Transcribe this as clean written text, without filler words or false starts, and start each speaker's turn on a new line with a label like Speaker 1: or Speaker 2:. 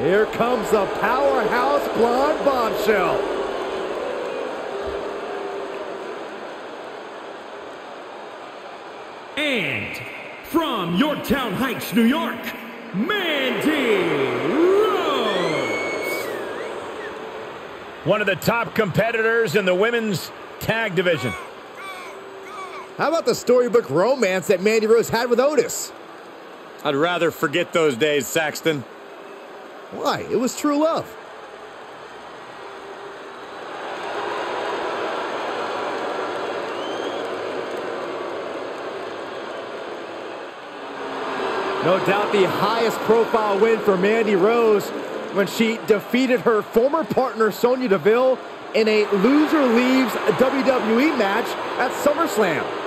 Speaker 1: Here comes the powerhouse blonde bombshell.
Speaker 2: And from Yorktown Heights, New York, Mandy Rose.
Speaker 3: One of the top competitors in the women's tag division.
Speaker 1: How about the storybook romance that Mandy Rose had with Otis?
Speaker 4: I'd rather forget those days, Saxton.
Speaker 1: Why? It was true love. No doubt the highest profile win for Mandy Rose when she defeated her former partner Sonya Deville in a loser leaves WWE match at SummerSlam.